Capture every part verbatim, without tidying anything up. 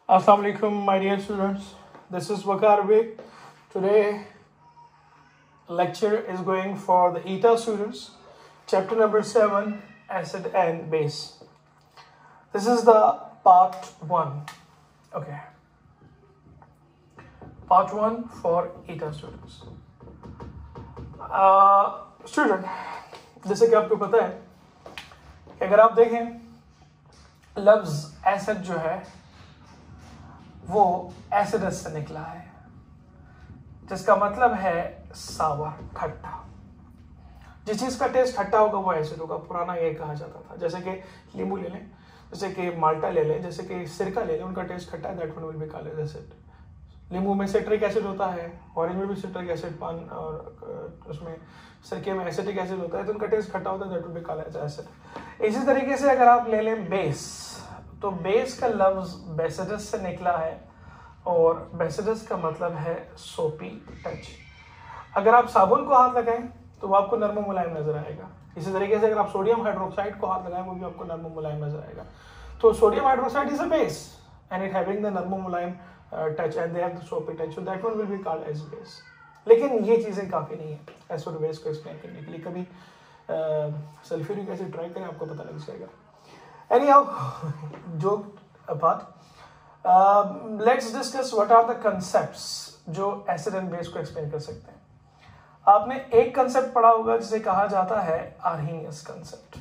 Assalamu alaikum, my dear students. This is Waqar Beg. Today, lecture is going for the E T A students. Chapter number seven, acid and base. This is the part one. Okay. Part one for E T A students. Uh, student, जैसे कि आपको पता है कि अगर आप देखें लफ्ज एसिड जो है वो एसिडस से निकला है, जिसका मतलब है सावर, खट्टा। जिस चीज का टेस्ट खट्टा होगा वो एसिड होगा। पुराना ये कहा जाता था। जैसे कि नींबू ले लें, जैसे कि माल्टा ले लें, जैसे कि सिरका ले लें, उनका टेस्ट खट्टा है, that one will be called as acid. नींबू में सिट्रिक एसिड होता है, ऑरेंज में भी सिट्रिक एसिड, पान और उसमें सिरके में एसिटिक एसिड होता है, तो उनका टेस्ट खट्टा होता है, that will be called as acid. इसी तरीके से अगर आप ले लें बेस, तो बेस का लफ्ज बेसिडस से निकला है और बेसिडस का मतलब है सोपी टच। अगर आप साबुन को हाथ लगाएं तो वो आपको नरम मुलायम नजर आएगा। इसी तरीके से अगर आप सोडियम हाइड्रोक्साइड को हाथ लगाएं वो भी आपको नरम मुलायम नजर आएगा। तो sodium hydroxide is a base and it having the नरम मुलायम touch and they have the soapy touch, so that one will be called as base. लेकिन ये चीजें काफी नहीं है एज फॉर बेस को एक्सप्लेन करने के लिए। कभी सल्फ्यूरिक एसिड ट्राई करें, आपको पता लग जाएगा। Anyhow, joke apart, uh, let's discuss what are the concepts जो एसिड एंड बेस को एक्सप्लेन कर सकते हैं। आपने एक कंसेप्ट पढ़ा होगा जिसे कहा जाता है आर्हीनियस कंसेप्ट।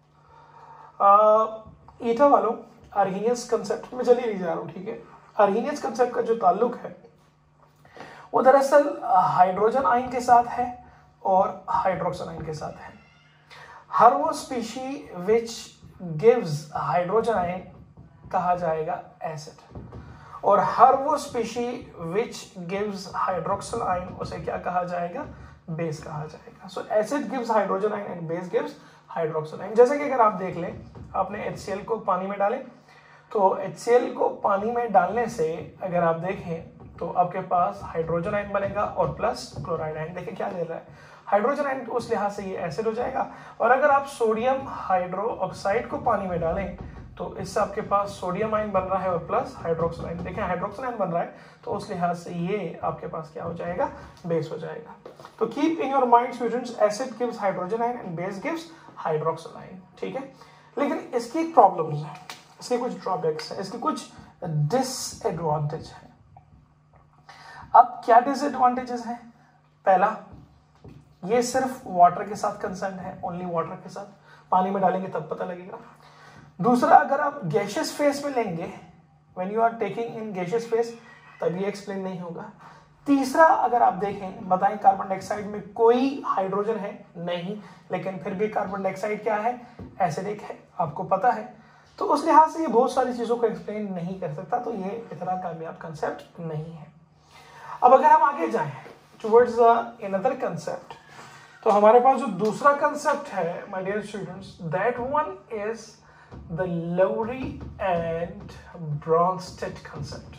ईटा वालों, आर्हीनियस कंसेप्ट में चलिए नहीं जा रहा हूँ, ठीक है। आर्हीनियस कंसेप्ट का जो ताल्लुक है वो दरअसल हाइड्रोजन आयन के साथ है और हाइड्रोक्सिल आयन के साथ है। हर वो species which gives hydrogen ion कहा जाएगा एसिड, और हर वो species which gives hydroxyl ion उसे क्या कहा जाएगा, बेस कहा जाएगा। So acid gives hydrogen ion and base gives hydroxyl ion. जैसे कि अगर आप देख लें, आपने एच सी एल को पानी में डालें, तो एच सी एल को पानी में डालने से अगर आप देखें तो आपके पास हाइड्रोजन आयन बनेगा और प्लस क्लोराइड आयन। देखिए क्या दे रहा है, हाइड्रोजन आयन, उस लिहाज से ये एसिड हो जाएगा। और अगर आप सोडियम हाइड्रो ऑक्साइड को पानी में डालें तो इससे आपके पास सोडियम आयन बन रहा है और प्लस हाइड्रोक्सिल आयन। देखें हाइड्रोक्सिल आयन बन रहा है, तो उस लिहाज से ये आपके पास क्या हो जाएगा, बेस हो जाएगा। तो keep in your mind students, acid gives hydrogen ion and base gives hydroxyl ion, ठीक है। लेकिन इसकी प्रॉब्लम्स है, इसके कुछ ड्रॉबैक्स है, इसके कुछ डिसएडवांटेज है। अब क्या डिसएडवांटेजेस हैं? पहला, ये सिर्फ वाटर के साथ कंसर्न है, ओनली वाटर के साथ। पानी में डालेंगे तब पता लगेगा। दूसरा, अगर आप गैशियस फेस में लेंगे, when you are taking in gaseous phase, तब ये एक्सप्लेन नहीं होगा। तीसरा, अगर आप देखें, बताएं कार्बन डाइऑक्साइड में कोई हाइड्रोजन है नहीं, लेकिन फिर भी कार्बन डाइऑक्साइड क्या है, एसिडिक है, आपको पता है। तो उस लिहाज से ये बहुत सारी चीजों को एक्सप्लेन नहीं कर सकता, तो ये इतना कामयाब कंसेप्ट नहीं है। अब अगर हम आगे जाएं टुवर्ड्स अनदर कंसेप्ट, तो हमारे पास जो दूसरा कंसेप्ट है my dear students, that one is the Lowry and Bronsted concept.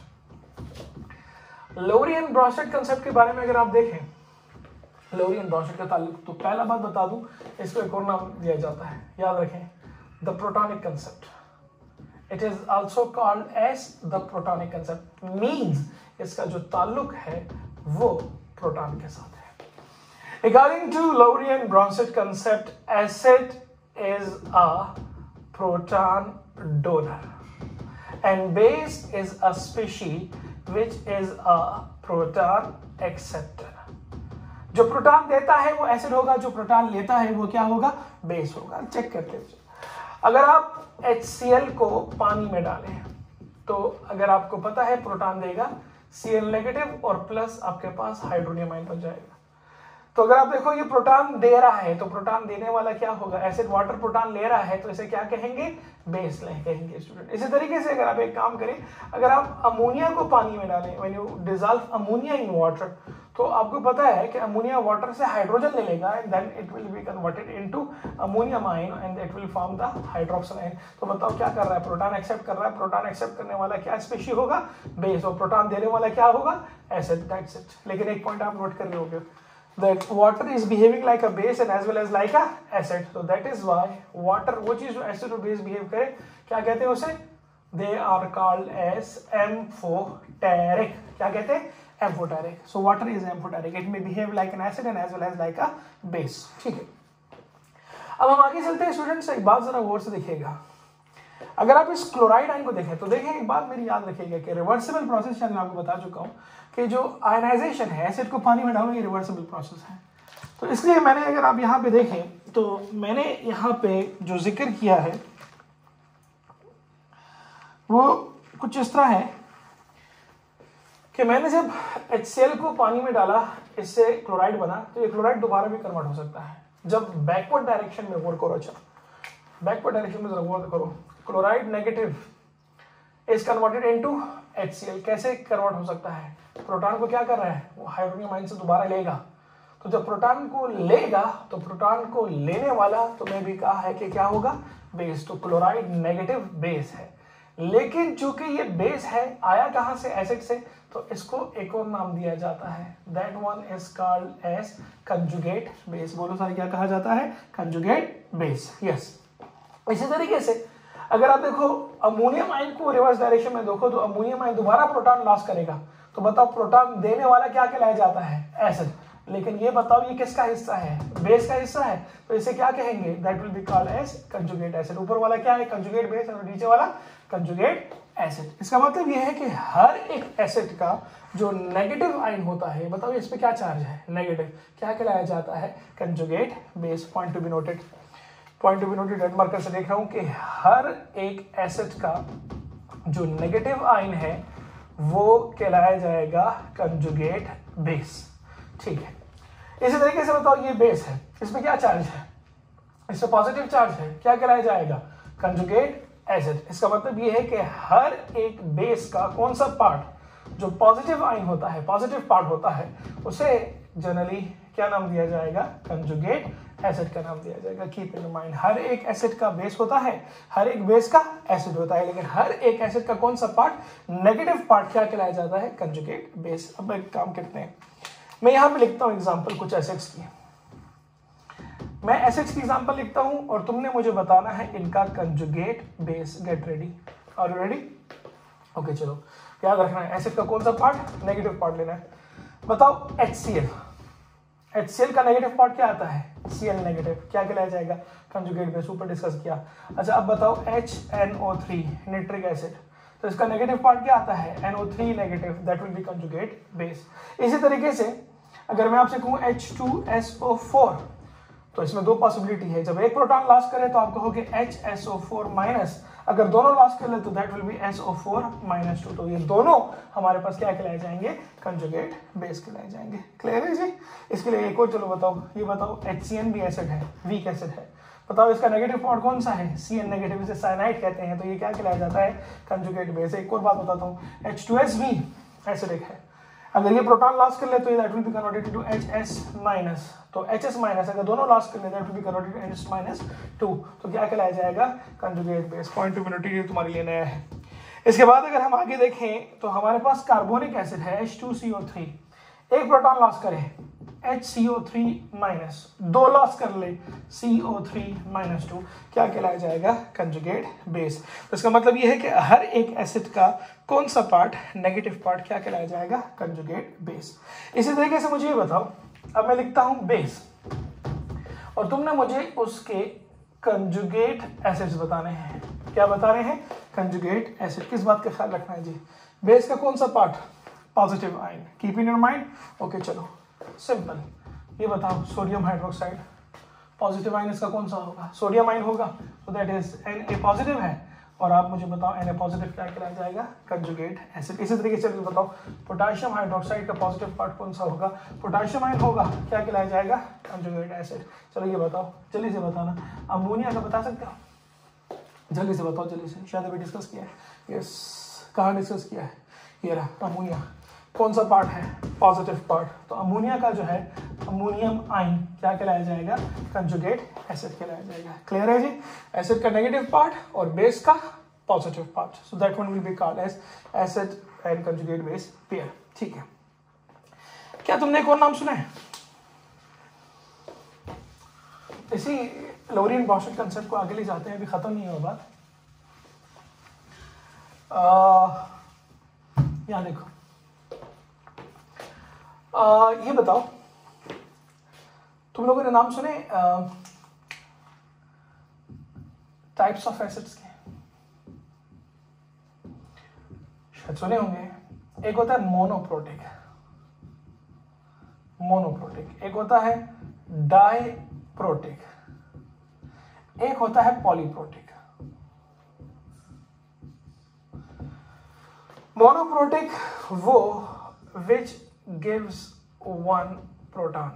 Lowry and Bronsted concept के बारे में अगर आप देखें, लोरी एंड ब्रॉन्स्टेड का ताल्लुक, तो पहला बात बता दूं, इसको एक और नाम दिया जाता है, याद रखें, the protonic concept. It is also called as the protonic concept, means इसका जो ताल्लुक है वो प्रोटॉन के साथ है। According to Lowry and Bronsted concept, acid is a proton donor and base is a species which is a proton acceptor. जो proton देता है वो एसिड होगा, जो प्रोटॉन लेता है वो क्या होगा, बेस होगा। चेक करते हैं, अगर आप एच सी एल को पानी में डालें तो अगर आपको पता है प्रोटॉन देगा सी एल नेगेटिव और प्लस आपके पास हाइड्रोनियम आयन बन जाएगा। तो अगर आप देखो ये प्रोटॉन दे रहा है, तो प्रोटॉन देने वाला क्या होगा, एसिड वाटर प्रोटॉन ले रहा है, तो इसे क्या कहेंगे, बेस कहेंगे स्टूडेंट। इसी तरीके से अगर आप एक काम करें, अगर आप अमोनिया को पानी में डालें, when you dissolve ammonia in water, तो आपको पता है कि अमोनिया वाटर से हाइड्रोजन ले लेगा and then it will be converted into ammonium ion and it will form the hydroxyl ion. तो बताओ क्या कर रहा है, प्रोटॉन एक्सेप्ट कर रहा है। प्रोटॉन एक्सेप्ट करने वाला क्या स्पीशी होगा, बेस, और प्रोटॉन देने वाला क्या होगा, एसिड, दैट्स इट। लेकिन एक पॉइंट आप नोट कर रहे होगे, that water is behaving like a base and as well as like a acid, so that is why water, वो चीज जो acid और base behave करे, क्या कहते हैं उसे, they are called as amphoteric. क्या कहते हैं? Amphoteric. So water is amphoteric, it may behave like an acid and as well as like a base. ठीक है, अब हम आगे चलते हैं स्टूडेंट्स। एक बात जरा गौर से देखिएगा, अगर आप इस क्लोराइड आयन को देखें तो देखें एक बात मेरी याद रखिएगा कि रिवर्सिबल प्रोसेस, मैं आपको बता चुका हूं कि जो आयनाइजेशन है, एसिड को पानी में डालना, ये रिवर्सिबल प्रोसेस है। तो इसलिए मैंने, अगर आप यहाँ पे देखें तो मैंने यहाँ पे जो जिक्र किया है वो कुछ इस तरह है कि मैंने जब एच सी एल को पानी में डाला, इससे क्लोराइड बना, तो ये क्लोराइड दोबारा भी कन्वर्ट हो सकता है जब बैकवर्ड डायरेक्शन में गौर करो। अच्छा, बैकवर्ड डायरेक्शन में जरा गौर करो, chloride negative is converted into H C L. कैसे कन्वर्ट हो सकता है? प्रोटॉन को क्या कर रहा है? वो हाइड्रोजन आयन से दोबारा लेगा। तो जब प्रोटॉन को लेगा तो प्रोटॉन को लेने वाला, तो मैं भी कहा है कि क्या होगा? बेस। तो क्लोराइड नेगेटिव बेस है, लेकिन चूंकि ये बेस है, आया कहां से? एसिड से, तो इसको एक और नाम दिया जाता है, that one is called as conjugate base. बोलो सर, क्या कहा जाता है? Conjugate base. यस। इसी तरीके से अगर आप देखो अमोनियम आयन को रिवर्स डायरेक्शन में देखो, तो अमोनियम आयन दोबारा प्रोटॉन लॉस करेगा, तो बताओ प्रोटॉन देने वाला क्या कहलाया जाता है? एसिड। लेकिन ये बताओ ये किसका हिस्सा है? बेस का हिस्सा है, तो इसे क्या कहेंगे? That will be called as conjugate acid. ऊपर वाला क्या है? कंजुगेट बेस, और नीचे वाला कंजुगेट एसिड। इसका मतलब ये है कि हर एक एसिड का जो नेगेटिव आयन होता है, बताओ इस पे क्या चार्ज है? नेगेटिव। क्या कहलाया जाता है? Conjugate base. Point to be noted, point to be noted. Red marker से देख रहा हूं कि हर एक एसिड का जो नेगेटिव आयन है वो कहलाया जाएगा कंजुगेट बेस। ठीक है, इसी तरीके से बताओ ये बेस है, इसमें क्या चार्ज है? इसमें पॉजिटिव चार्ज है, क्या कहलाया जाएगा? Conjugate acid. इसका मतलब ये है कि हर एक बेस का कौन सा पार्ट जो पॉजिटिव आयन होता है, पॉजिटिव पार्ट होता है, उसे जनरली क्या नाम दिया जाएगा? कंजुगेट एसिड का नाम दिया जाएगा। कीप इन माइंड, हर एक एसिड का बेस होता है, हर एक बेस का एसिड होता है, लेकिन हर एक एसिड का कौन सा पार्ट, नेगेटिव पार्ट, क्या कहलाया जाता है? Conjugate base. अब एक काम करते हैं, मैं यहां पे लिखता हूं एग्जांपल कुछ एसिड्स की। मैं एसिड्स की एग्जांपल लिखता हूं और तुमने मुझे बताना है इनका conjugate base. Get ready, are you ready? Okay, चलो याद रखना है एसिड का कौन सा पार्ट, नेगेटिव पार्ट लेना है। बताओ H C L, H C L का नेगेटिव पार्ट क्या आता है? C L negative. क्या कहलाया जाएगा? Conjugate base. ऊपर डिस्कस किया। अच्छा, अब बताओ H N O three nitric acid, तो इसका नेगेटिव पार्ट क्या आता है? N O three negative, that will be conjugate base. इसी तरीके से अगर मैं आपसे कहूं H two S O four, तो इसमें दो पॉसिबिलिटी है, जब एक प्रोटॉन लॉस करे तो आप कहोगे H S O four minus, अगर दोनों लॉस कर ले तो that will be S O four minus two. तो ये दोनों हमारे पास क्या कहलाए जाएंगे? कंजुगेट बेस कहलाए जाएंगे। क्लियर है जी? इसके लिए एक और, चलो बताओ, ये बताओ एच सी एन भी एसिड है, वीक एसिड है, बताओ इसका नेगेटिव पार्ट कौन सा है? सी एन नेगेटिव, इसे साइनाइड कहते हैं, तो ये क्या कहलाया जाता है? Conjugate base. एक और बात बताता हूँ, एच टू एस भी एसिडिक है, अगर ये प्रोटॉन लॉस कर ले तो that will be converted into H S minus, तो एच एस माइनस, अगर दोनों लॉस कर ले that will be converted into H S minus two, तो क्या कहलाया जाएगा? Conjugate base. Point to be noted, तुम्हारे लिए नया है। इसके बाद अगर हम आगे देखें तो हमारे पास कार्बोनिक एसिड है H two C O three, एक प्रोटॉन लॉस करे H C O three minus, दो लॉस कर ले C O three minus two, क्या कहलाया जाएगा? Conjugate base. तो इसका मतलब ये है कि हर एक एसिड का कौन सा पार्ट, नेगेटिव पार्ट, क्या कहलाया जाएगा? Conjugate base. इसी तरीके से मुझे ये बताओ, अब मैं लिखता हूं बेस और तुमने मुझे उसके कंजुगेट एसिड्स बताने हैं। क्या बताने हैं? Conjugate acid. किस बात का ख्याल रखना है जी? बेस का कौन सा part? Positive ion. Keep in your mind. Okay, चलो सिंपल, ये बताओ सोडियम हाइड्रोक्साइड, पॉजिटिव आयन इसका कौन सा होगा? सोडियम आयन होगा, तो that is N A positive है, और आप मुझे बताओ एन ए पॉजिटिव क्या कहलाया जाएगा? Conjugate acid. इसी तरीके से बताओ पोटेशियम हाइड्रोक्साइड का पॉजिटिव पार्ट कौन सा होगा? पोटेशियम आयन होगा, क्या कहलाया जाएगा? Conjugate acid. चलो ये बताओ, जल्दी से बताना। अमोनिया का बता सकते हो? जल्दी से बताओ, जल्दी से, शायद अभी डिस्कस किया है। यस, कहाँ डिस्कस किया है? ये रहा अमोनिया। कौन सा पार्ट है? Positive part. तो अमोनिया का जो है अमोनियम आयन क्या कहलाया जाएगा? कंजुगेट एसिड कहलाया जाएगा। क्लियर है जी? एसिड का नेगेटिव पार्ट और बेस का positive part, so that one will be called as acid and conjugate base pair. ठीक है, क्या तुमने एक और नाम सुना है? इसी लोरियन बॉशेट कंसेप्ट को आगे ले जाते हैं, अभी खत्म नहीं हुआ बात। यहाँ देखो, आ, ये बताओ, तुम लोगों ने नाम सुने टाइप्स ऑफ एसिड्स के? शायद सुने होंगे। एक होता है मोनोप्रोटिक, मोनोप्रोटिक एक होता है डाइप्रोटिक, एक होता है पॉलीप्रोटिक। मोनोप्रोटिक वो विच गिव्स वन प्रोटॉन,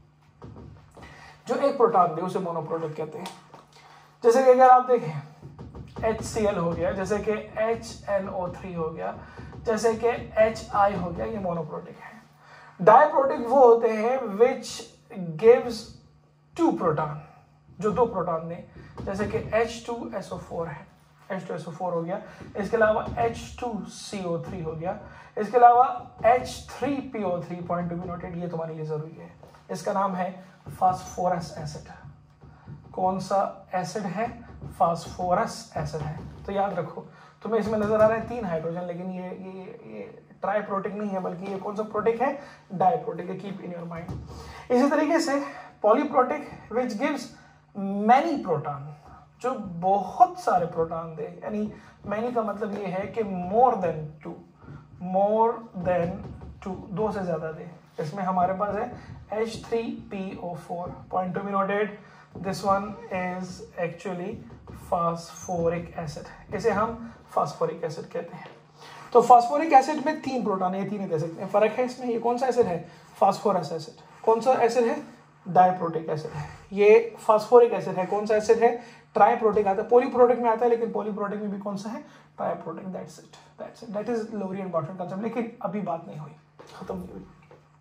जो एक प्रोटॉन दे उसे मोनोप्रोटिक कहते हैं। जैसे कि अगर आप देखें एच सी एल हो गया, जैसे कि एच एन ओ थ्री हो गया, जैसे कि एच आई हो गया, ये मोनोप्रोटिक है। डाइप्रोटिक वो होते हैं विच गिव्स टू प्रोटॉन, जो दो प्रोटॉन दे, जैसे कि H two S O four है, H two S O four हो गया, इसके अलावा H two C O three हो गया, इसके अलावा H three P O three, point to be noted, ये तुम्हारे लिए जरूरी है। इसका नाम है फास्फोरस एसिड। कौन सा एसिड है? फास्फोरस एसिड है। तो याद रखो, तुम्हें इसमें नजर आ रहा है तीन हाइड्रोजन, लेकिन ये ये ये ट्राइप्रोटिक नहीं है, बल्कि ये कौन सा प्रोटिक है? डाइप्रोटिक है। Keep in your mind. इसी तरीके से polyprotic which gives many proton, जो बहुत सारे प्रोटॉन दे, यानी मैनी का मतलब ये है कि more than two, more than two, दो से ज्यादा दे। इसमें हमारे पास है H three P O four, point to be noted, this one is actually phosphoric acid. इसे हम फास्फोरिक एसिड कहते हैं। तो फास्फोरिक एसिड में तीन प्रोटॉन है, तीन ही दे सकते हैं। फर्क है इसमें। ये कौन सा एसिड है? Phosphorous acid. कौन सा एसिड है? डाइप्रोटिक एसिड है। ये फास्फोरिक एसिड है। कौन सा एसिड है? ट्राइप्रोटिक आता है, पॉलीप्रोटिक में आता है, लेकिन पॉलीप्रोटिक में भी कौन सा है? Triprotic. That's it, that's it, that is very important concept, लेकिन अभी बात नहीं हुई, खत्म नहीं हुई।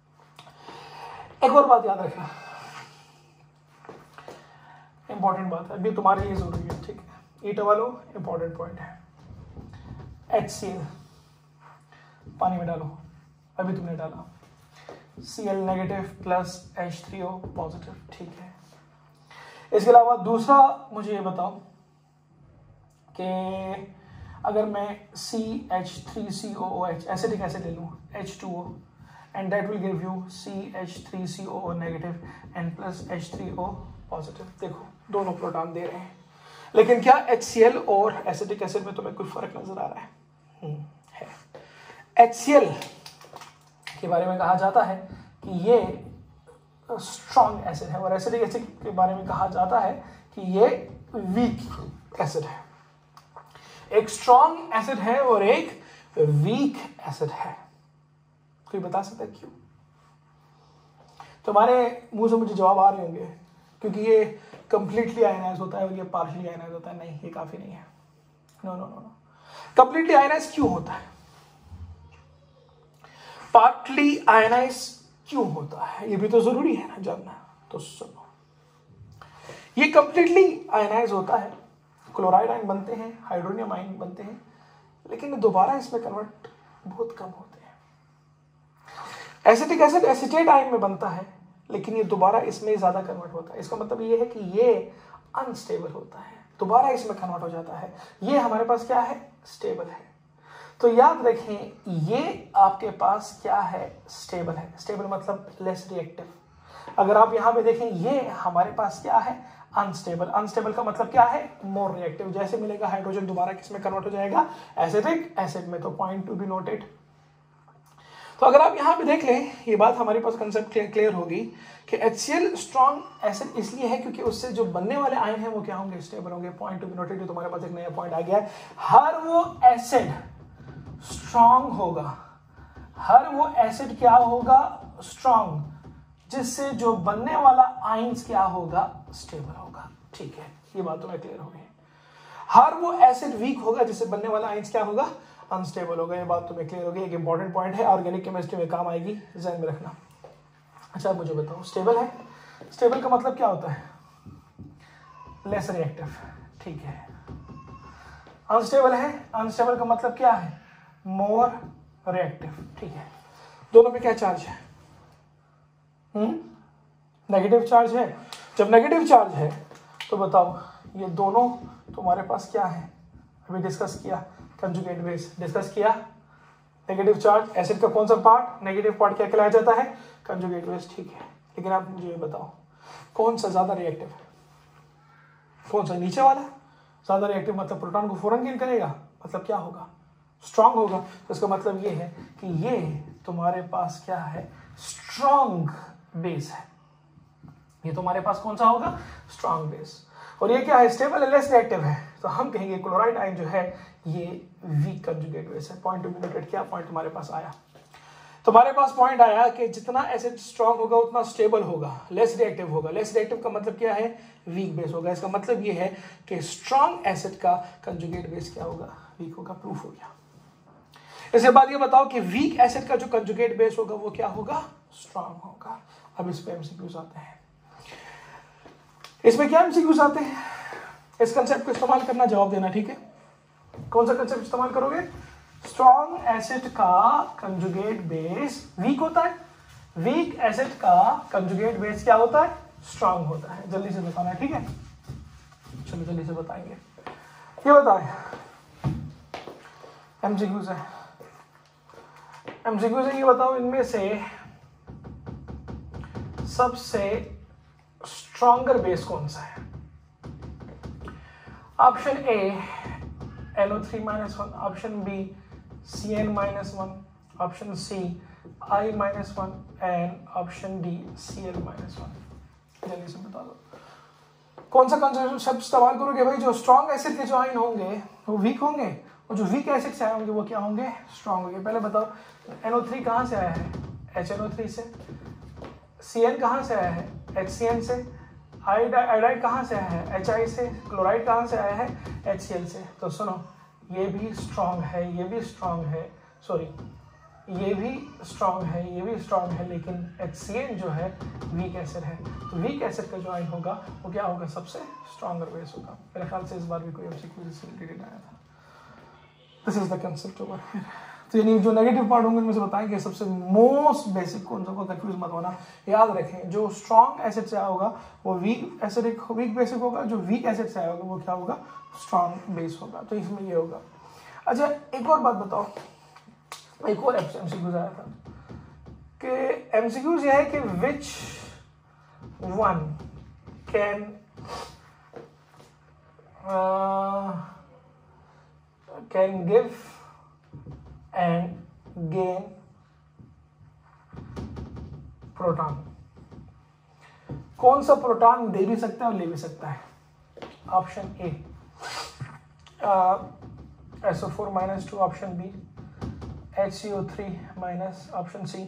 एक और बात याद रखना, इंपॉर्टेंट बात है, अभी तुम्हारे लिए जरूरी है, ठीक है? ईट वालो इंपॉर्टेंट पॉइंट है। एच सी एल पानी में डालो, अभी तुमने डाला, C L negative plus H three O positive, ठीक है। इसके अलावा दूसरा मुझे ये बताओ कि अगर मैं C H three C O O H acidic acid ले लूँ, H two O, and that will give you C H three C O O negative and plus H three O positive. देखो दोनों प्रोटॉन दे रहे हैं, लेकिन क्या H C L और एसिडिक एसिड में तुम्हें कोई फर्क नजर आ रहा है? हम्म, है। एच सी एल के बारे में कहा जाता है कि ये स्ट्रॉन्ग एसिड है, और एसिडिक एसिड के बारे में कहा जाता है कि ये वीक एसिड है। एक स्ट्रॉन्ग एसिड है और एक वीक एसिड है। कोई बता सकता है क्यों? तुम्हारे मुंह से मुझे जवाब आ रहे होंगे, क्योंकि ये कंप्लीटली आयनाइज होता है और ये पार्शियली आयनाइज होता है। नहीं, ये काफी नहीं है। No no no no completely ionize क्यों होता है? पार्टली आयनाइज क्यों होता है? ये भी तो जरूरी है ना जानना। तो सुनो, ये कंप्लीटली आयनाइज होता है, क्लोराइड आयन बनते हैं, हाइड्रोनियम आयन बनते हैं, लेकिन दोबारा इसमें कन्वर्ट बहुत कम होते हैं। एसिटिक एसिड एसीटेट आयन में बनता है, लेकिन ये दोबारा इसमें ज्यादा कन्वर्ट होता है। इसका मतलब ये है कि ये अनस्टेबल होता है, दोबारा इसमें कन्वर्ट हो जाता है। ये हमारे पास क्या है? स्टेबल है। तो याद रखें, ये आपके पास क्या है? स्टेबल है। स्टेबल मतलब लेस रिएक्टिव। अगर आप यहां पे देखें, ये हमारे पास क्या है? अनस्टेबल। अनस्टेबल का मतलब क्या है? More reactive. जैसे मिलेगा हाइड्रोजन दोबारा किसमें कन्वर्ट हो जाएगा? एसिडिक एसिड में। तो पॉइंट टू बी नोटेड। तो अगर आप यहां पे देख लें, ये बात हमारे पास कंसेप्ट क्लियर होगी कि HCl स्ट्रॉन्ग एसिड इसलिए है क्योंकि उससे जो बनने वाले आयन है वो क्या होंगे? स्टेबल होंगे। Point to be noted. तुम्हारे पास एक नया पॉइंट आ गया है। हर वो एसिड स्ट्रॉन्ग होगा, हर वो एसिड क्या होगा? स्ट्रॉन्ग, जिससे जो बनने वाला आयंस क्या होगा? स्टेबल होगा। ठीक है, ये बात तुम्हें क्लियर हो गई। हर वो एसिड वीक होगा, जिससे बनने वाला आयंस क्या होगा? अनस्टेबल होगा। ये बात तुम्हें क्लियर हो गई। एक इंपॉर्टेंट पॉइंट है, ऑर्गेनिक केमिस्ट्री में काम आएगी, ध्यान में रखना। अच्छा मुझे बताओ, स्टेबल है, स्टेबल का मतलब क्या होता है? Less reactive. ठीक है। अनस्टेबल है, अनस्टेबल का मतलब क्या है? More reactive. ठीक है। दोनों पे क्या चार्ज है? हम्म नेगेटिव चार्ज है। जब नेगेटिव चार्ज है तो बताओ, ये दोनों तुम्हारे पास क्या है? अभी डिस्कस किया, कंजुगेट बेस डिस्कस किया। नेगेटिव चार्ज एसिड का कौन सा पार्ट, नेगेटिव पार्ट क्या कहलाया जाता है, कंजुगेट बेस, ठीक है। लेकिन आप मुझे ये बताओ कौन सा ज्यादा रिएक्टिव है, कौन सा नीचे वाला ज्यादा रिएक्टिव, मतलब प्रोटॉन को फौरन किल करेगा, मतलब क्या होगा, स्ट्रांग होगा। तो इसका मतलब ये है कि ये तुम्हारे पास क्या है, स्ट्रांग बेस है। ये तुम्हारे पास कौन सा होगा, स्ट्रांग बेस। और ये क्या है, स्टेबल है, लेस रिएक्टिव है। तो हम कहेंगे क्लोराइड आयन जो है ये वीक कंजुगेट बेस है। पॉइंट टू बी नोटेड, क्या पॉइंट तुम्हारे पास आया, तुम्हारे पास पॉइंट आया कि जितना एसिड स्ट्रांग होगा उतना स्टेबल होगा, लेस रिएक्टिव होगा। लेस रिएक्टिव का मतलब क्या है, वीक बेस होगा। इसका मतलब ये है कि स्ट्रांग एसिड का कंजुगेट बेस क्या होगा, वीक होगा। प्रूफ हो गया। इसके बाद ये बताओ कि वीक एसिड का जो कंजुगेट बेस होगा वो क्या होगा, स्ट्रांग होगा। अब इस पे एमसीक्यूज आते हैं। इसमें क्या एमसीक्यूज आते हैं, इस कंसेप्ट को इस्तेमाल करना, जवाब देना, ठीक है। कौन सा कंसेप्ट इस्तेमाल करोगे, स्ट्रॉन्ग एसिड का कंजुगेट बेस वीक होता है, वीक एसिड का कंजुगेट बेस क्या होता है, स्ट्रॉन्ग होता है। जल्दी से बताना है, ठीक है। चलो जल्दी से बताएंगे। ये बताएं, एमसीक्यूज है, एमसीक्यूज है। ये बताओ इनमें से सबसे स्ट्रॉन्गर बेस कौन सा है। Option A N O three minus one, option B C N minus one, option C I minus one and option D C L minus one. जल्दी से बता दो कौन सा कंसेप्ट इस्तेमाल करोगे भाई। जो स्ट्रॉन्ग एसिड के जो आयन होंगे वो वीक होंगे और जो वीक एसिड से आए होंगे वो क्या होंगे, स्ट्रॉन्ग होंगे। पहले बताओ एन ओ थ्री कहाँ से आया है, एच एन ओ थ्री से। सी एन कहाँ से आया है, एच सी एन से। आयोडाइड कहाँ से आया है, एच आई से। क्लोराइड कहाँ से आया है, एच सी एल से। तो सुनो, ये भी स्ट्रॉन्ग है, ये भी स्ट्रॉन्ग है, सॉरी ये भी स्ट्रॉन्ग है, ये भी स्ट्रॉन्ग है, लेकिन एच सी एन जो है वीक एसिड है। तो वीक एसिड का जो आयन होगा वो क्या होगा, सबसे स्ट्रॉन्गर बेस होगा। मेरे ख्याल से इस बार भी कोई एमसीक्यू से रिलेटेड आया था। This is the concept over here. तो यानी जो नेगेटिव पार्ट होंगे उनमें से बताएंगे सबसे मोस्ट बेसिक कौन सा, को कंफ्यूज मत होना। याद रखें जो स्ट्रॉन्ग एसिड से आया होगा वो वीक एसिडिक वीक बेसिक होगा, जो वीक एसिड से आया होगा वो क्या होगा, स्ट्रॉन्ग बेस होगा। तो इसमें ये होगा। अच्छा एक और बात बताओ, एक और एमसीक्यूज आया था कि एमसीक्यूज ये है कि which one can can give and gain proton. कौन सा प्रोटॉन दे भी सकता है और ले भी सकता है। Option A S O four minus two, option B H C O three minus, option C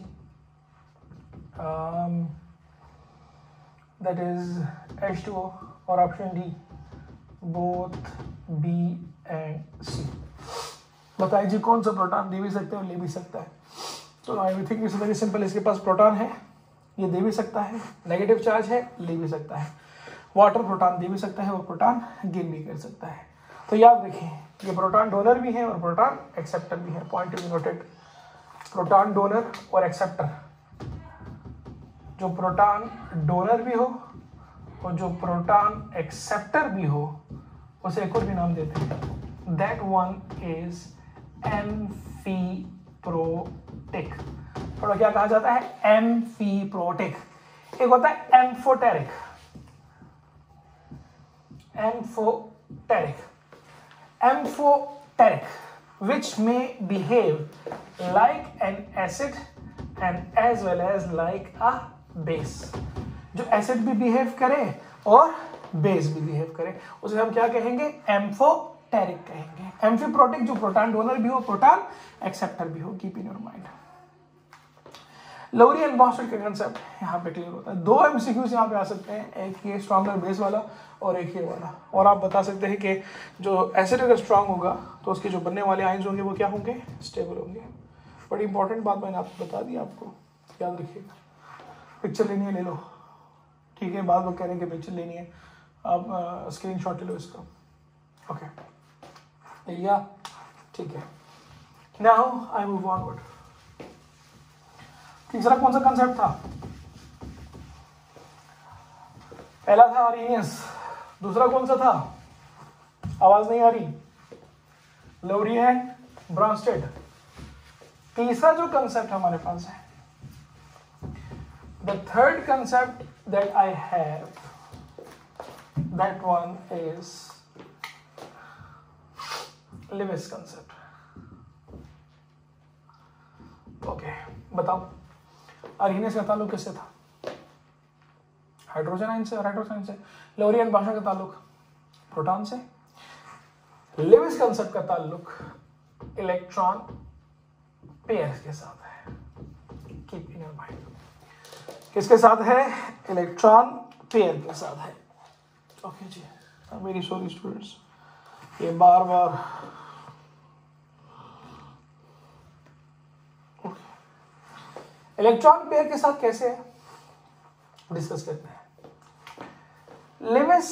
that is H two O, और option D both B and C. बताइए जी कौन सा प्रोटॉन दे भी सकते हैं और ले भी सकता है। तो I think it's very simple. इसके पास प्रोटॉन है, ये दे भी सकता है, नेगेटिव चार्ज है, ले भी सकता है। वाटर प्रोटॉन दे भी सकता है और प्रोटॉन गेन भी कर सकता है। तो याद रखें ये प्रोटॉन डोनर भी है और प्रोटॉन एक्सेप्टर भी है। Point to be noted, proton donor और एक्सेप्टर। जो प्रोटॉन डोनर भी हो और जो प्रोटॉन एक्सेप्टर भी हो उसे एक और भी नाम देते हैं, दैट वन इज एम्फीप्रोटिक। थोड़ा क्या कहा जाता है, एम्फीप्रोटिक। एक होता है amphoteric, amphoteric, amphoteric which may behave like an acid and as well as like a base। जो एसिड भी बिहेव करे और बेस भी बिहेव करे उसे हम क्या कहेंगे, एम्फोटेरिक कहेंगे। एम्फीप्रोटिक जो प्रोटॉन डोनर भी हो, प्रोटॉन एक्सेप्टर भी हो। Keep in your mind. Lowry and बॉस्टन का कंसेप्ट यहाँ पे क्लियर होता है। दो एमसीक्यूज यहाँ पे आ सकते हैं, एक ये स्ट्रॉन्गर बेस वाला और एक ये वाला। और आप बता सकते हैं कि जो एसिड अगर स्ट्रांग होगा तो उसके जो बनने वाले आयंस होंगे वो क्या होंगे, स्टेबल होंगे। बड़ी इंपॉर्टेंट बात मैंने आपको बता दी, आपको याद रखिएगा। पिक्चर लेनी है ले लो, ठीक है। बाद लोग कह रहे हैं कि पिक्चर लेनी है, आप स्क्रीन शॉट ले लो इसका, ओके लिया, ठीक है। Now I move onward. तीसरा कौन सा कंसेप्ट था, पहला था आर्हेनियस, दूसरा कौन सा था, आवाज नहीं आ रही, लोरी एंड ब्रॉन्स्टेड। तीसरा जो कंसेप्ट हमारे पास है, the third concept that I have, that one is Lewis concept. Okay, बताओ अर्हीनियस का ताल्लुक किससे था? हाइड्रोजन आयन से और हाइड्रोजन आयन से। लोरियन भाषा का ताल्लुक प्रोटॉन से। लेविस कंसेप्ट का ताल्लुक इलेक्ट्रॉन पेयर के साथ है। कीप इन योर माइंड, किसके साथ है? इलेक्ट्रॉन पेयर के साथ है। ओके जी, वेरी सॉरी स्टूडेंट्स, ये बार बार इलेक्ट्रॉन पेयर के साथ कैसे है डिस्कस करते हैं। लेविस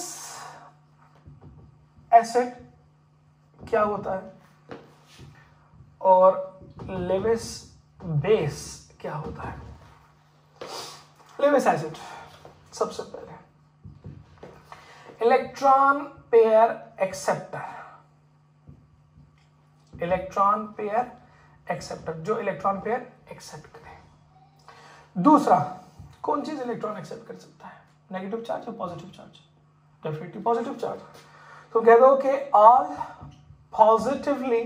एसिड क्या होता है और लेविस बेस क्या होता है? लेविस एसिड सबसे पहले electron pair acceptor, electron pair acceptor, जो इलेक्ट्रॉन पेयर एक्सेप्ट करे। दूसरा, कौन चीज इलेक्ट्रॉन एक्सेप्ट कर सकता है? नेगेटिव चार्ज या positive charge? Definitely positive charge. तो कह दो कि all positively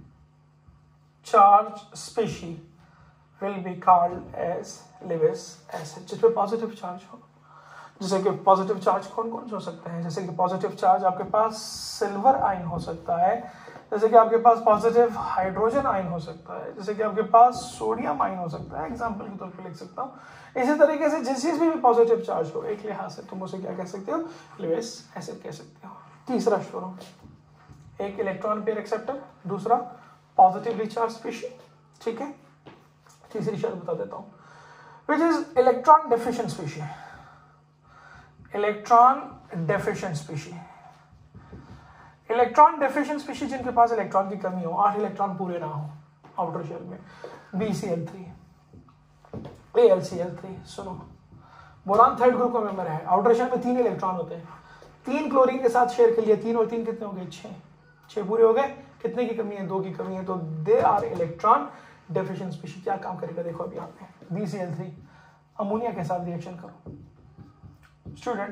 charge species will be called as Lewis acid, जिसपे पॉजिटिव चार्ज हो। जैसे कि पॉजिटिव चार्ज कौन कौन से हो सकते हैं? जैसे कि पॉजिटिव चार्ज आपके पास सिल्वर आयन हो सकता है, जैसे कि आपके पास पॉजिटिव हाइड्रोजन आयन हो सकता है, जैसे कि आपके पास सोडियम आयन हो सकता है, एग्जांपल के तौर पे लिख सकता हूँ। इसी तरीके से जिस चीज में भी पॉजिटिव चार्ज हो, एक लिहाज से तुम उसे क्या कह सकते हो? लेविस एसिड कह सकते हो। तीसरा शुरू, एक इलेक्ट्रॉन पेयर एक्सेप्टर, दूसरा पॉजिटिवली चार्ज स्पीशी, ठीक है। तीसरी शर्त बता देता हूँ, which is electron deficient species, electron deficient species. Electron deficient species जिनके पास इलेक्ट्रॉन की कमी हो, आठ इलेक्ट्रॉन पूरे ना हो आउटर शेल में, B C L three, A L C L three. सुनो, बोरान थर्ड ग्रुप का मेंबर है, आउटर शेल में तीन इलेक्ट्रॉन होते हैं, तीन क्लोरीन के साथ शेयर कर लिया, तीन और तीन कितने हो गए? छह। छह पूरे हो गए, कितने की कमी है? दो की कमी है, तो they are electron deficient species. क्या काम करेगा देखो अभी यहाँ पे, B C L three ammonia के साथ रिएक्शन करो। स्टूडेंट,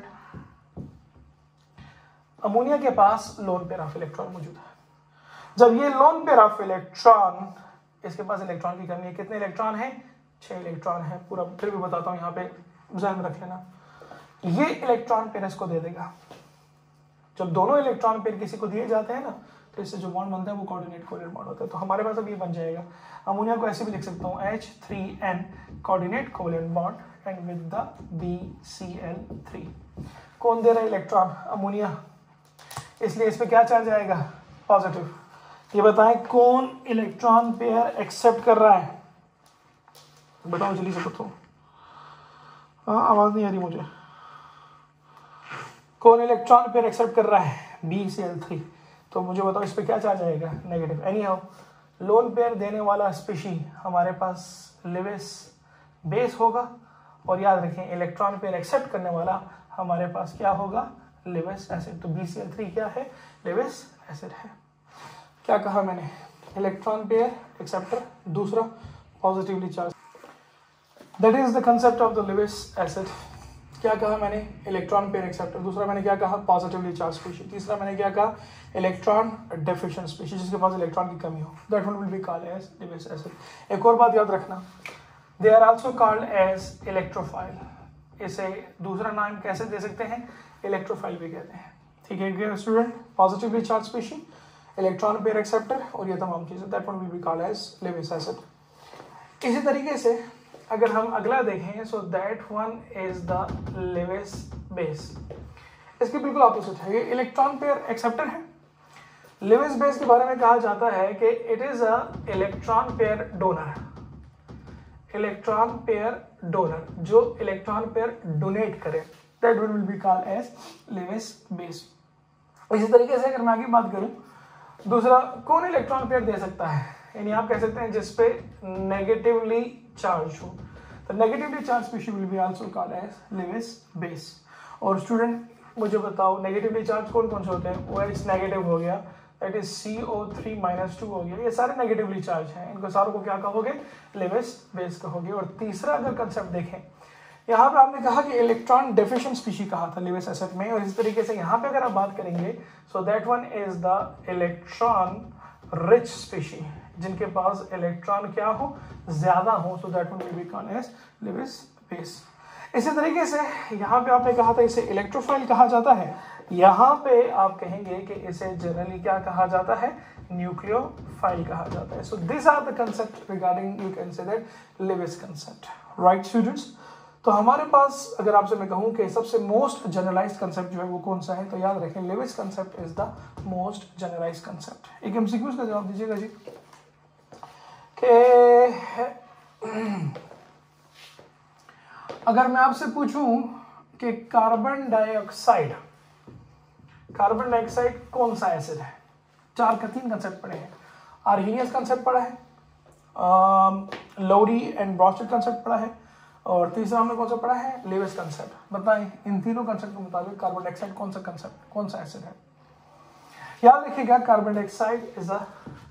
अमोनिया के पास लोन पेयर ऑफ इलेक्ट्रॉन मौजूद है। जब ये लोन पेयर ऑफ इलेक्ट्रॉन, इसके पास इलेक्ट्रॉन की कमी है, कितने इलेक्ट्रॉन है? छह इलेक्ट्रॉन है पूरा। फिर भी बताता हूं, यहाँ पे ध्यान रख लेना, ये इलेक्ट्रॉन पेयर इसको दे देगा। जब दोनों इलेक्ट्रॉन पेयर किसी को दिए जाते हैं ना, तो इससे जो बॉन्ड बनता है वो कोऑर्डिनेट कोवैलेंट बॉन्ड होता है। तो हमारे पास अब ये बन जाएगा, अमोनिया को ऐसे भी लिख सकता हूँ, H three N coordinate covalent bond and with the B C L three. कौन दे रहा है इलेक्ट्रॉन? अमोनिया, इसलिए इस पे क्या चार्ज आएगा? पॉजिटिव। ये बताएं कौन इलेक्ट्रॉन पेयर एक्सेप्ट कर रहा है? बताओ जल्दी से बताओ। हाँ, आवाज नहीं आ रही मुझे। कौन इलेक्ट्रॉन पेयर एक्सेप्ट कर रहा है? B C L three. तो मुझे बताओ इस पे क्या चार्ज आएगा? Negative. Anyhow, lone pair देने वाला स्पीशी हमारे पास लेविस बेस होगा, और याद रखें इलेक्ट्रॉन पेयर एक्सेप्ट करने वाला हमारे पास क्या होगा? Lewis acid. तो बी सी एल थ्री क्या है? लेविस एसिड है। क्या कहा मैंने? इलेक्ट्रॉन पेयर एक्सेप्टर, दूसरा positively charge, that is the concept of the Lewis acid. क्या कहा मैंने? Electron pair acceptor. दूसरा मैंने क्या कहा? Positively charge species. तीसरा मैंने क्या कहा? इलेक्ट्रॉन डेफिशिएंट स्पीशी, जिसके पास इलेक्ट्रॉन की कमी हो, that one will be called as Lewis acid. एक और बात याद रखना, they are also called as electrophile. इसे दूसरा नाम कैसे दे सकते हैं? इलेक्ट्रोफाइल भी कहते हैं। ठीक है student, positively charge species, electron pair acceptor और ये तमाम चीजें, that one will be called as Lewis acid. इसी तरीके से अगर हम अगला देखें, so that one is the Lewis base. इसके बिल्कुल ऑपोजिट है, ये इलेक्ट्रॉन पेयर एक्सेप्टर है। लेविस बेस के बारे में कहा जाता है कि it is a electron pair donor, electron pair donor, जो इलेक्ट्रॉन पेयर डोनेट करे, that will be called as Lewis base. इसी तरीके से अगर मैं आगे बात करूं, दूसरा कौन इलेक्ट्रॉन पेयर दे सकता है? यानी आप कह सकते हैं जिसपे नेगेटिवली चार्ज हो, तो negatively charge species will be also called as Lewis base. और स्टूडेंट मुझे बताओ नेगेटिवली चार्ज कौन कौन से होते हैं? ओ एच नेगेटिव हो गया, that is C O three minus two हो गया, ये सारे नेगेटिवली चार्ज हैं, इनको सारों को क्या कहोगे, लेविस बेस कहोगे। और तीसरा अगर कंसेप्ट देखें, यहाँ पे आपने कहा कि इलेक्ट्रॉन डेफिशिएंट स्पीशीज कहा था लेविस एसिड में, और इस तरीके से यहाँ पे अगर आप बात करेंगे so that one is the electron rich species, जिनके पास इलेक्ट्रॉन क्या हो, ज्यादा हो, so that one will be called as Lewis base. इसी तरीके से यहाँ पे आपने कहा था इसे इलेक्ट्रोफाइल कहा जाता है, यहाँ पे आप कहेंगे कि इसे जनरली क्या कहा जाता है, न्यूक्लियोफाइल कहा जाता है। So this are the concept regarding you can say that Lewis concept, right students. तो हमारे पास अगर आपसे मैं कहूँ कि सबसे मोस्ट जनरलाइज्ड कंसेप्ट जो है वो कौन सा है, तो याद रखें Lewis concept is the most generalized concept. एक एमसीक्यूज का जवाब दीजिएगा जी कि अगर मैं आपसे पूछूं कि कार्बन डाइऑक्साइड कार्बन डाइऑक्साइड कौन सा एसिड है, चार का तीन कंसेप्ट पढ़े हैं, आर्हीनियस कंसेप्ट पढ़ा है, लोरी एंड ब्रॉस्टेड कंसेप्ट पढ़ा है, और तीसरा हमने कौन सा पढ़ा है, लेविस कंसेप्ट। बताएं इन तीनों कंसेप्ट के मुताबिक कार्बन डाइऑक्साइड कौन सा कंसेप्ट कौन सा एसिड है। याद रखिएगा carbon dioxide is a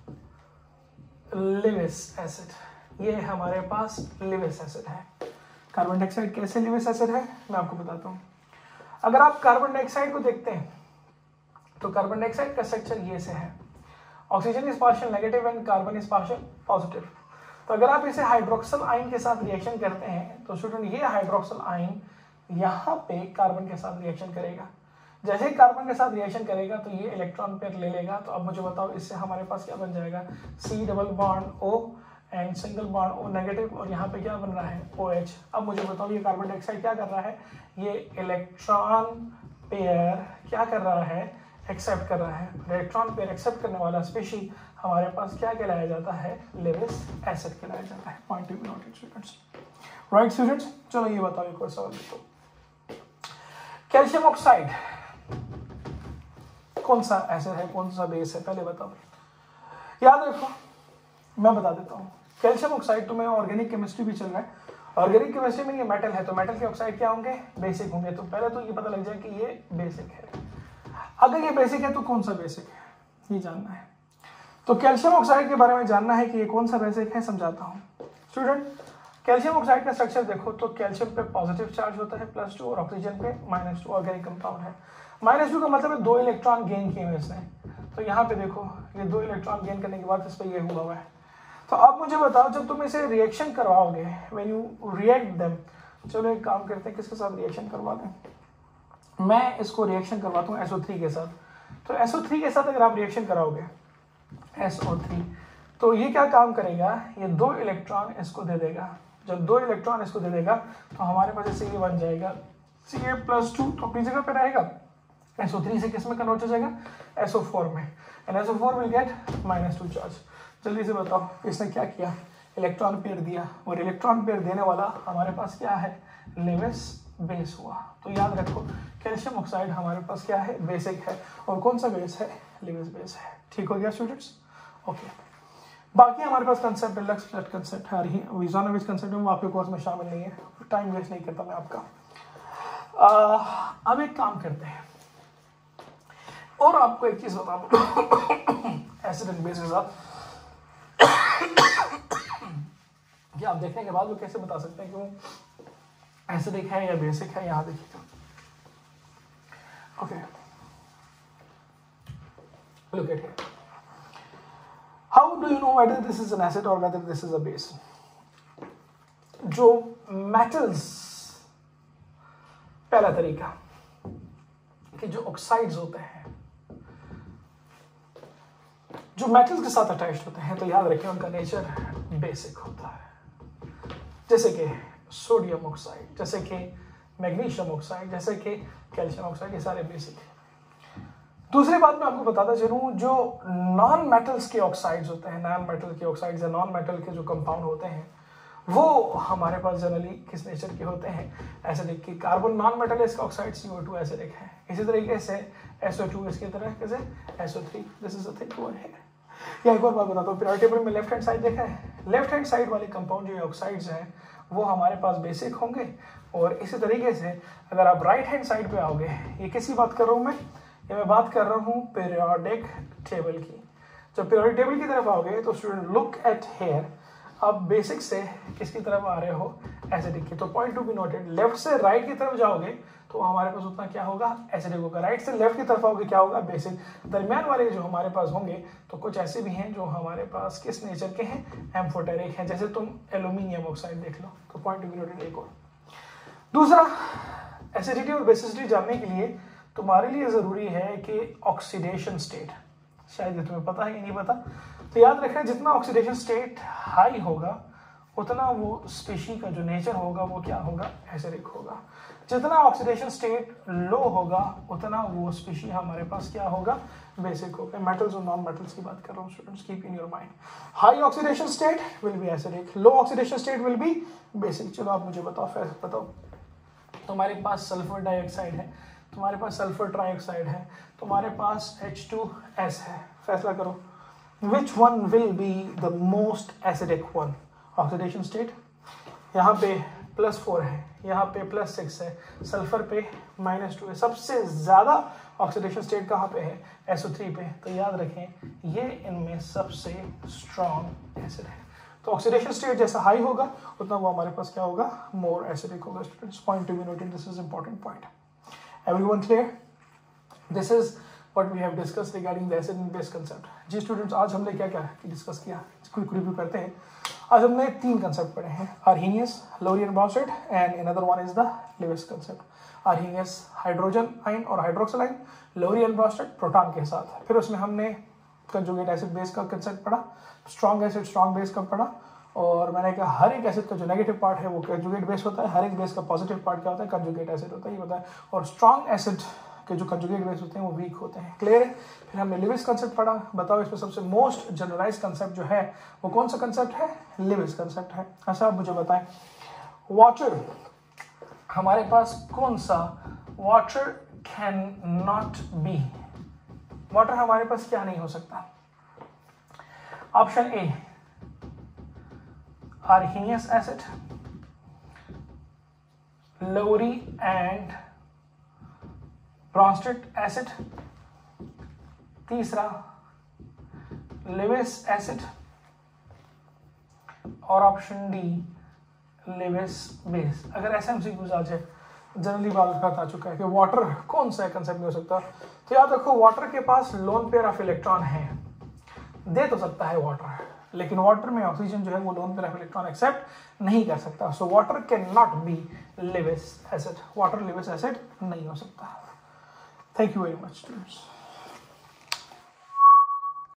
Lewis acid, ये हमारे पास लेविस एसिड है। कार्बन डाइऑक्साइड कैसे लेविस एसिड है मैं आपको बताता हूँ। अगर आप कार्बन डाइऑक्साइड को देखते हैं तो कार्बन डाइऑक्साइड का स्ट्रक्चर ये से है, oxygen is partial negative and carbon is partial positive. तो अगर आप इसे हाइड्रोक्सल आयन के साथ रिएक्शन करते हैं तो स्टूडेंट ये हाइड्रोक्सल आयन यहाँ पे कार्बन के साथ रिएक्शन करेगा, जैसे ही कार्बन के साथ रिएक्शन करेगा तो ये इलेक्ट्रॉन पेयर ले लेगा। तो अब मुझे बताओ इससे हमारे पास क्या बन जाएगा, C double bond O and single bond O negative, और यहाँ पे क्या बन रहा है, ओ एच। अब मुझे बताओ ये कार्बन डाइऑक्साइड क्या कर रहा है, ये इलेक्ट्रॉन पेयर क्या कर रहा है, एक्सेप्ट कर रहा है। इलेक्ट्रॉन पेयर एक्सेप्ट करने वाला स्पीशी हमारे पास क्या कहलाया जाता है, लेविस एसिड कहलाया जाता है। Point to be noted students, right students. चलो ये बताओ एक और सवाल देखो, कैल्शियम ऑक्साइड कौन सा एसिड है, कौन सा बेस है, पहले बताओ। याद रखो मैं बता देता हूँ, कैल्शियम ऑक्साइड तुम्हें ऑर्गेनिक केमिस्ट्री भी चल रहा है, ऑर्गेनिक केमिस्ट्री में ये मेटल है तो मेटल के ऑक्साइड क्या होंगे, बेसिक होंगे। तो पहले तो ये पता लग जाए कि ये बेसिक है। अगर ये बेसिक है तो कौन सा बेसिक है ये जानना है। तो कैल्शियम ऑक्साइड के बारे में जानना है कि ये कौन सा बेसिक है, समझाता हूँ स्टूडेंट। कैल्शियम ऑक्साइड का स्ट्रक्चर देखो तो कैल्शियम पे पॉजिटिव चार्ज होता है प्लस टू, और ऑक्सीजन पे माइनस टू, ऑर्गेनिक कंपाउंड है। माइनस टू का मतलब है दो इलेक्ट्रॉन गेन किए हुए इसने, तो यहाँ पे देखो ये दो इलेक्ट्रॉन गेन करने के बाद इस पर ये हुआ हुआ है। तो अब मुझे बताओ जब तुम इसे रिएक्शन करवाओगे, व्हेन यू रिएक्ट देम, चलो एक काम करते हैं किसके साथ रिएक्शन करवा दें, मैं इसको रिएक्शन करवाता हूँ एस ओ थ्री के साथ। तो एस ओ थ्री के साथ अगर आप रिएक्शन कराओगे एस ओ थ्री, तो ये क्या काम करेगा, ये दो इलेक्ट्रॉन इसको दे देगा। जब दो इलेक्ट्रॉन इसको दे देगा तो हमारे पास इससे ये बन जाएगा सी ए प्लस टू, तो अपनी जगह पे रहेगा। एस ओ थ्री से किस में कन्वर्ट हो जाएगा, एस ओ फोर में, and S O four will get minus two charge. जल्दी से बताओ इसने क्या किया, इलेक्ट्रॉन पेयर दिया, और इलेक्ट्रॉन पेयर देने वाला हमारे पास क्या है, लेविस बेस हुआ। तो याद रखो कैल्शियम ऑक्साइड हमारे पास क्या है, बेसिक है, और कौन सा बेस है, लेविस बेस है। ठीक हो गया स्टूडेंट्स, ओके। बाकी हमारे पास कंसेप्ट लक्स फ्लैट कंसेप्ट है, विजोनोविच कंसेप्ट में वो आपके कोर्स में शामिल नहीं है, टाइम वेस्ट नहीं करता मैं आपका। आ, अब एक काम करते हैं और आपको एक चीज बता दूं एसिड एंड बेस के साथ कि आप देखने के बाद वो कैसे बता सकते हैं कि वो एसिडिक है या बेसिक है। यहाँ देखिएगा, okay look at here, how do you know whether this is an acid or whether this is a base? जो मेटल्स, पहला तरीका कि जो ऑक्साइड्स होते हैं जो मेटल्स के साथ अटैच्ड होते हैं, तो याद रखें उनका नेचर बेसिक होता है, जैसे कि सोडियम ऑक्साइड, जैसे कि मैग्नीशियम ऑक्साइड, जैसे कि कैल्शियम ऑक्साइड, ये सारे बेसिक हैं। दूसरी बात मैं आपको बताता चलूं, जो नॉन मेटल्स के ऑक्साइड्स होते हैं, नॉन मेटल के ऑक्साइड्स या नॉन मेटल के जो कंपाउंड होते हैं, वो हमारे पास जनरली किस नेचर के होते हैं, एसिडिक की। कार्बन नॉन मेटल है, इसका oxide C O two acidic है। इसी तरीके से एस ओ टू इसकी तरह कैसे S O three, this is the thing over here. या एक और बात बताता हूँ, पीरियोडिक टेबल में लेफ्ट हैंड साइड देखा है, लेफ्ट हैंड साइड वाले कंपाउंड जो ऑक्साइड्स हैं वो हमारे पास बेसिक होंगे, और इसी तरीके से अगर आप राइट हैंड साइड पे आओगे, ये किसी बात कर रहा हूँ मैं, ये मैं बात कर रहा हूँ पीरियोडिक टेबल की। जब पीरियोडिक टेबल की तरफ आओगे तो स्टूडेंट लुक एट हेयर, आप बेसिक से किसकी तरफ आ रहे हो, एसिडिक की। तो point to be noted, left से राइट की तरफ जाओगे तो हमारे पास उतना क्या होगा, एसिडिक होगा। राइट से लेफ्ट की तरफ आओगे क्या होगा, बेसिक। दरमियान वाले जो हमारे पास होंगे तो कुछ ऐसे भी हैं जो हमारे पास किस नेचर के हैं, एम्फोटेरिक हैं। जैसे तुम एल्यूमिनियम ऑक्साइड देख लो, तो पॉइंट टू बी नोटेड एक और। दूसरा, एसिडिटी और बेसिसिटी जानने के लिए तुम्हारे लिए जरूरी है कि ऑक्सीडेशन स्टेट, शायद ये तुम्हें पता है कि नहीं पता, तो याद रखना जितना ऑक्सीडेशन स्टेट हाई होगा उतना वो स्पीशी का जो नेचर होगा वो क्या होगा, एसिडिक होगा। जितना ऑक्सीडेशन स्टेट लो होगा उतना वो स्पीशी हमारे पास क्या होगा, बेसिक होगा। मेटल्स और नॉन मेटल्स की बात कर रहा हूँ students, keep in your mind. High oxidation state will be acidic, low oxidation state will be basic. चलो आप मुझे बताओ, फिर बताओ, तुम्हारे पास सल्फर डाइऑक्साइड है, तुम्हारे पास सल्फर ट्राइऑक्साइड है, तुम्हारे पास एच टू एस है, फैसला करो which one will be the most acidic one. Oxidation state यहाँ पे प्लस फोर है, यहाँ पे प्लस सिक्स है, सल्फर पे माइनस टू है, सबसे ज्यादा ऑक्सीडेशन स्टेट कहाँ पे है, एस ओ थ्री पे। तो याद रखें ये इनमें सबसे स्ट्रॉन्ग एसिड है। तो ऑक्सीडेशन स्टेट जैसा हाई होगा उतना वो हमारे पास क्या होगा, मोर एसिडिक होगा। Students, point to be noted, this is important point. Everyone clear? This is what we have discuss regarding the acid and base concept. जी स्टूडेंट्स, आज हमने क्या क्या डिस्कस किया, क्विक रिव्यू करते हैं। आज हमने तीन कंसेप्ट पढ़े हैं, Arrhenius, Lowry and Bronsted and another one is the Lewis concept. Arrhenius hydrogen ion और hydroxyl ion, Lowry and Bronsted proton के साथ। फिर उसमें हमने कंजुगेट एसिड बेस का कंसेप्ट पढ़ा, स्ट्रॉन्ग एसिड स्ट्रॉन्ग बेस का पढ़ा, और मैंने कहा हर एक एसिड का जो नेगेटिव पार्ट है वो कंजुगेट बेस होता है, हर एक बेस का पॉजिटिव पार्ट क्या होता है, कंजुगेट एसिड होता है, ये बताया। और स्ट्रॉन्ग एसिड के जो कंजुगेट बेस होते हैं वो वीक होते हैं। क्लियर है? फिर हमने लेविस कंसेप्ट पढ़ा। बताओ इसमें सबसे मोस्ट जनरलाइज कंसेप्ट जो है वो कौन सा कंसेप्ट है, लेविस कंसेप्ट है। अच्छा, आप मुझे बताएं वाटर हमारे पास कौन सा, water can not be, water हमारे पास क्या नहीं हो सकता। Option A Arrhenius acid, Lowry and Bronsted acid, तीसरा लेविस एसिड, और ऑप्शन डी लेविस बेस। अगर ऐसा एमसीक्यूज आ जाए, जनरली बात आ चुका है कि वाटर कौन सा कंसेप्ट नहीं हो सकता, तो याद रखो वाटर के पास लोन पेयर ऑफ इलेक्ट्रॉन है, दे तो सकता है वाटर, लेकिन वाटर में ऑक्सीजन जो है वो lone pair of electron accept नहीं कर सकता। So water can not be Lewis acid, water Lewis acid नहीं हो सकता। Thank you very much, students.